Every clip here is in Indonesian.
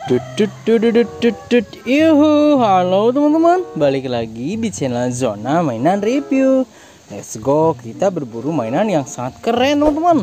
Yuhu, halo teman-teman, balik lagi di channel Zona Mainan Review. Let's go, kita berburu mainan yang sangat keren teman-teman.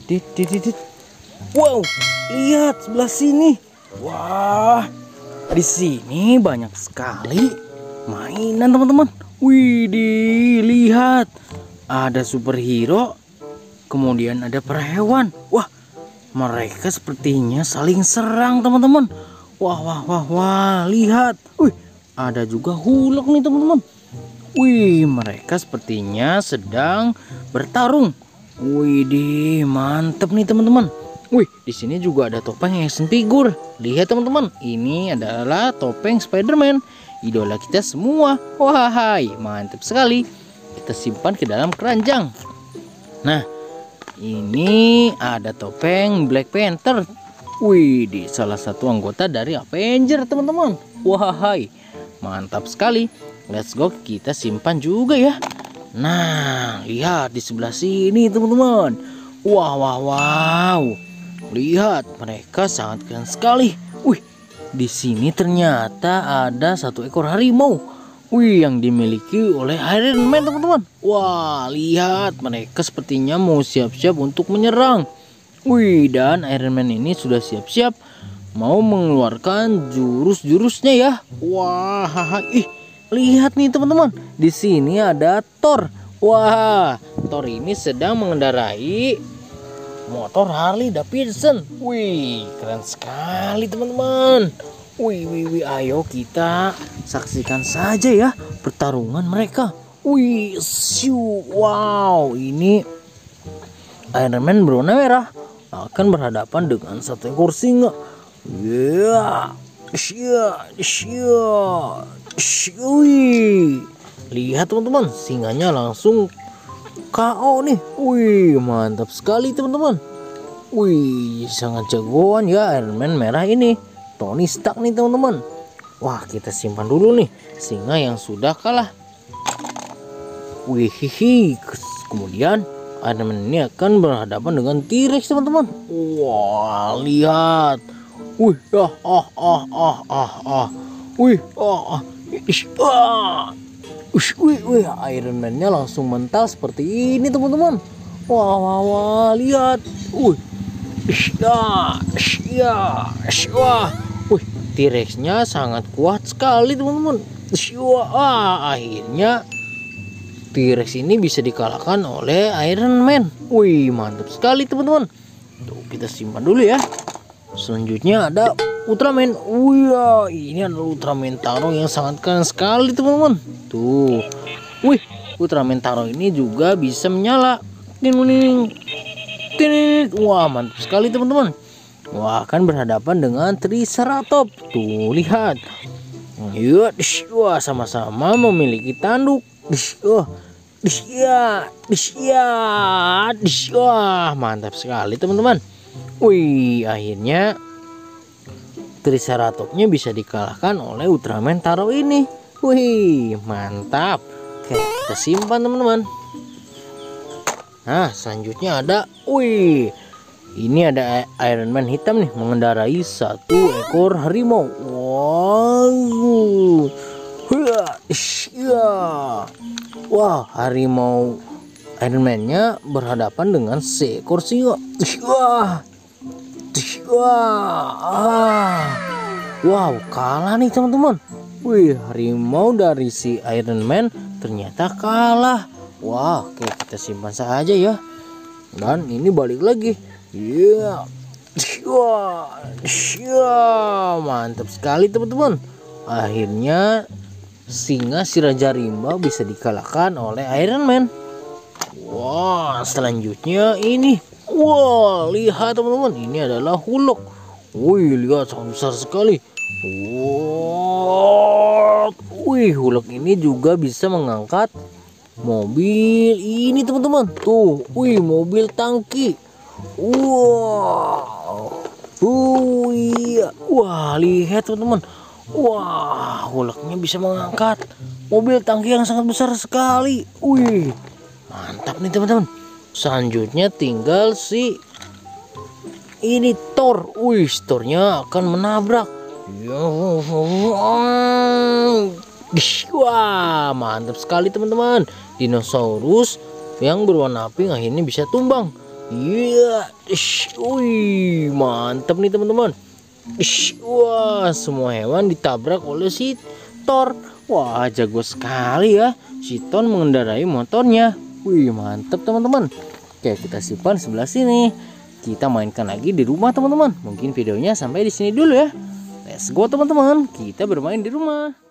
Wow, lihat sebelah sini. Wah, di sini banyak sekali mainan teman-teman. Wih, lihat, ada superhero, kemudian ada perhewan. Wah, mereka sepertinya saling serang teman-teman. Wah, lihat. Wih, ada juga Hulk nih teman-teman. Wih, mereka sepertinya sedang bertarung. Wih, mantep nih teman-teman. Wih, di sini juga ada topeng action figure. Lihat teman-teman, ini adalah topeng Spider-Man, idola kita semua. Wahai, mantep sekali. Kita simpan ke dalam keranjang. Nah, ini ada topeng Black Panther. Wih, di salah satu anggota dari Avenger teman-teman. Wahai, mantap sekali. Let's go, kita simpan juga ya. Nah, lihat di sebelah sini teman-teman. Wow. Lihat, mereka sangat keren sekali. Wih, di sini ternyata ada satu ekor harimau. Wih, yang dimiliki oleh Iron Man teman-teman. Wah, lihat, mereka sepertinya mau siap-siap untuk menyerang. Wih, dan Iron Man ini sudah siap-siap mau mengeluarkan jurus-jurusnya ya. Wah, lihat nih teman-teman. Di sini ada Thor. Wah, Thor ini sedang mengendarai motor Harley Davidson. Wih, keren sekali teman-teman. Wih, ayo kita saksikan saja ya pertarungan mereka. Wih, wow, ini Iron Man berwarna merah akan berhadapan dengan satu ekor singa. Lihat teman-teman, singanya langsung KO nih. Wih, mantap sekali teman-teman. Wih, sangat jagoan ya Iron Man merah ini, Tony Stark nih teman-teman. Wah, kita simpan dulu nih singa yang sudah kalah. Wih, kemudian Iron Man ini akan berhadapan dengan T-Rex teman-teman. Wah, lihat. Wih, Wih, Iron Man-nya langsung mental seperti ini teman-teman. Wah, lihat. Wih, T-Rex-nya sangat kuat sekali teman-teman. Akhirnya T-Rex ini bisa dikalahkan oleh Iron Man. Wih, mantap sekali teman-teman. Tuh, kita simpan dulu ya. Selanjutnya ada Ultraman. Wih, ini adalah Ultraman Taro yang sangat keren sekali teman-teman. Tuh, wih, Ultraman Taro ini juga bisa menyala. Wah, mantap sekali teman-teman. Wah, akan berhadapan dengan Triceratops. Tuh, lihat. Wah, sama-sama memiliki tanduk. Wah, mantap sekali teman-teman. Wih, akhirnya Triceratopsnya bisa dikalahkan oleh Ultraman Taro ini. Wih, mantap. Oke, kita simpan teman-teman. Nah, selanjutnya ada, ini ada Iron Man hitam nih mengendarai satu ekor harimau. Wow. Wah, harimau Iron Man-nya berhadapan dengan seekor singa. Wow, kalah nih teman-teman. Wih, harimau dari si Iron Man ternyata kalah. Wah, oke, kita simpan saja ya. Dan ini balik lagi. Mantap sekali teman-teman. Akhirnya singa si Raja Rimba bisa dikalahkan oleh Iron Man. Wah, selanjutnya ini. Wah, lihat teman-teman, ini adalah Hulk. Wih, lihat sangat besar sekali. Wih, Hulk ini juga bisa mengangkat mobil ini teman-teman. Tuh, wih, mobil tangki. Wah, lihat teman-teman. Wah, Hulknya bisa mengangkat mobil tangki yang sangat besar sekali. Wih, mantap nih teman-teman. Selanjutnya tinggal si ini Thor. Wih, Thornya akan menabrak Wah, mantap sekali teman-teman. Dinosaurus yang berwarna pink akhirnya bisa tumbang. Iya, wih, mantap nih teman-teman. Wah, semua hewan ditabrak oleh si Thor. Wah, jago sekali ya si Thor mengendarai motornya. Wih, mantap teman-teman. Oke, kita simpan sebelah sini. Kita mainkan lagi di rumah teman-teman. Mungkin videonya sampai di sini dulu ya. Let's go teman-teman. Kita bermain di rumah.